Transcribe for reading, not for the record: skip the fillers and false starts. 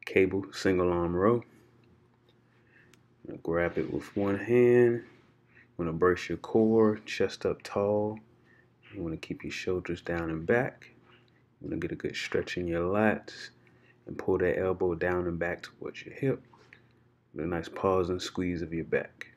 cable single arm row. Grab it with one hand. You want to brace your core, chest up tall. You want to keep your shoulders down and back. You want to get a good stretch in your lats and pull that elbow down and back towards your hip with a nice pause and squeeze of your back.